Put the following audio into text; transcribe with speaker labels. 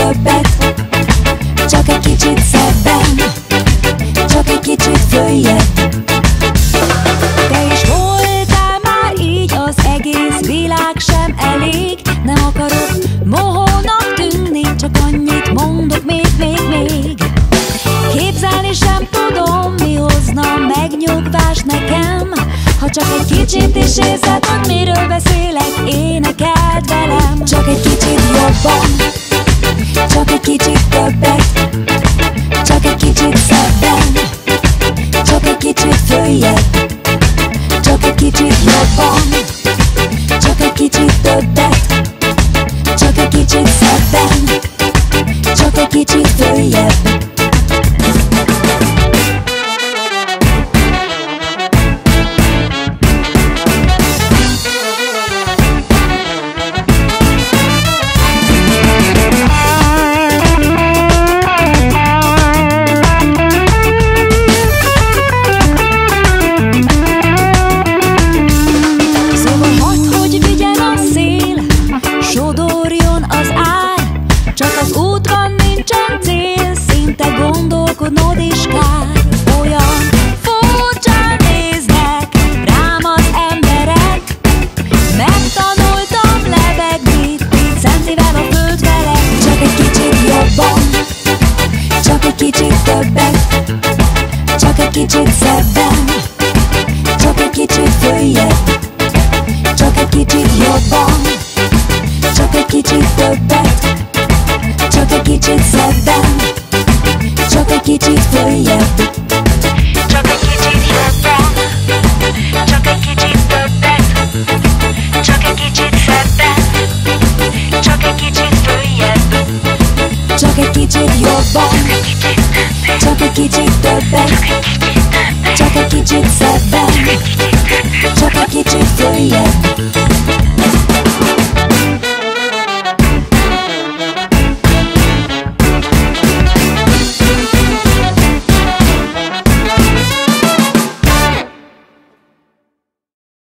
Speaker 1: többet, csak egy kicsit szebben, csak egy kicsit följebb. Te is voltál már így, az egész világ sem elég. Nem akarok mohónak tűnni, csak annyit mondok még. Képzelni sem tudom, mi hozna megnyugvást nekem, ha csak egy kicsit is érzed, hogy miről beszélek, énekeld velem. Csak egy kicsit jobban, csak egy kicsit többet, csak egy kicsit szebben, csak egy kicsit följebb. Csak egy kicsit jobban, csak egy kicsit többet, csak egy kicsit szebben, csak egy kicsit följebb. Csak az úton nincsen cél, szinte gondolkodnod is kár. Olyan furcsán néznek rám az emberek, megtanultam lebegni 10 centivel a föld felett. Csak egy kicsit jobban, csak egy kicsit többet, csak egy kicsit szebben, csak egy kicsit följebb. Csak egy kicsit jobban, csak egy kicsit többet, csak egy kicsit szebben, csak egy kicsit följebb. Csak egy kicsit jobban, csak egy kicsit többet, csak egy kicsit szebben, csak egy kicsit följebb. Csak egy kicsit jobban, csak egy kicsit többet, csak egy kicsit